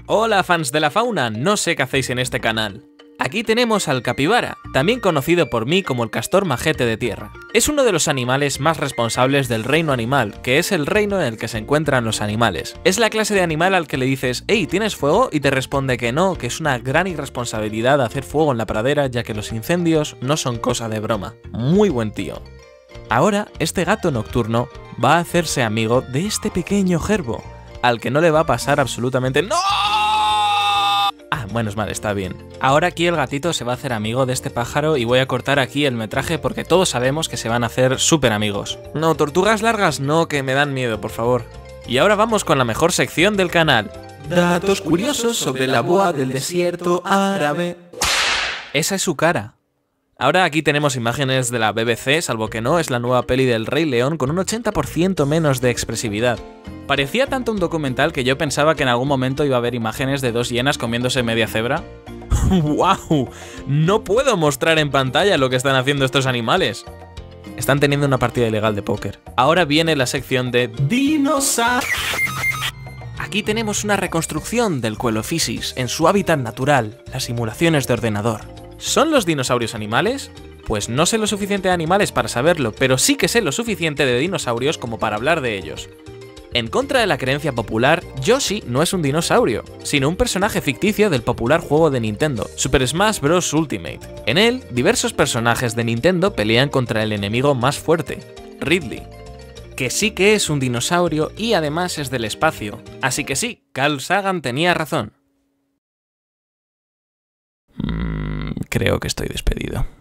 Hola fans de la fauna, no sé qué hacéis en este canal. Aquí tenemos al capibara, también conocido por mí como el castor majete de tierra. Es uno de los animales más responsables del reino animal, que es el reino en el que se encuentran los animales. Es la clase de animal al que le dices, hey, ¿tienes fuego? Y te responde que no, que es una gran irresponsabilidad hacer fuego en la pradera, ya que los incendios no son cosa de broma. Muy buen tío. Ahora, este gato nocturno va a hacerse amigo de este pequeño gerbo, al que no le va a pasar absolutamente ¡no! Ah, menos mal, está bien. Ahora aquí el gatito se va a hacer amigo de este pájaro y voy a cortar aquí el metraje porque todos sabemos que se van a hacer súper amigos. No, tortugas largas no, que me dan miedo, por favor. Y ahora vamos con la mejor sección del canal. Datos curiosos sobre la boa del desierto árabe. Esa es su cara. Ahora aquí tenemos imágenes de la BBC, salvo que no, es la nueva peli del Rey León con un 80% menos de expresividad. Parecía tanto un documental que yo pensaba que en algún momento iba a haber imágenes de dos hienas comiéndose media cebra. ¡Wow! No puedo mostrar en pantalla lo que están haciendo estos animales. Están teniendo una partida ilegal de póker. Ahora viene la sección de dinosaurios. Aquí tenemos una reconstrucción del Coelophysis en su hábitat natural, las simulaciones de ordenador. ¿Son los dinosaurios animales? Pues no sé lo suficiente de animales para saberlo, pero sí que sé lo suficiente de dinosaurios como para hablar de ellos. En contra de la creencia popular, Yoshi no es un dinosaurio, sino un personaje ficticio del popular juego de Nintendo, Super Smash Bros. Ultimate. En él, diversos personajes de Nintendo pelean contra el enemigo más fuerte, Ridley, que sí que es un dinosaurio y además es del espacio. Así que sí, Carl Sagan tenía razón. Creo que estoy despedido.